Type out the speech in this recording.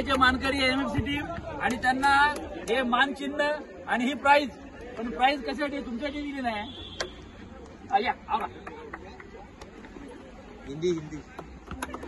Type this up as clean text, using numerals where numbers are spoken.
विजयाचे मानकरी MFC team आणि त्यांना हे मानचिन्ह आणि ही प्राइज, पण प्राइज कशासाठी तुमच्यासाठी दिली नाही. या आवरा हिंदी